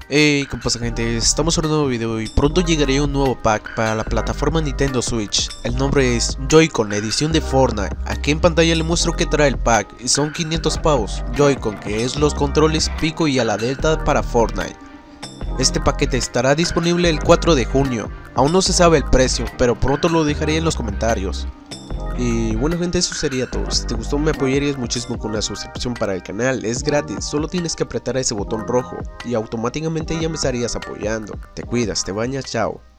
Hey, ¿qué pasa, gente? Estamos en un nuevo video y pronto llegará un nuevo pack para la plataforma Nintendo Switch. El nombre es Joy-Con edición de Fortnite. Aquí en pantalla le muestro que trae el pack y son 500 pavos. Joy-Con, que es los controles Pico y a la Delta para Fortnite. Este paquete estará disponible el 4 de junio. Aún no se sabe el precio, pero pronto lo dejaré en los comentarios. Y bueno, gente, eso sería todo. Si te gustó, me apoyarías muchísimo con una suscripción para el canal. Es gratis, solo tienes que apretar ese botón rojo y automáticamente ya me estarías apoyando. Te cuidas, te bañas, chao.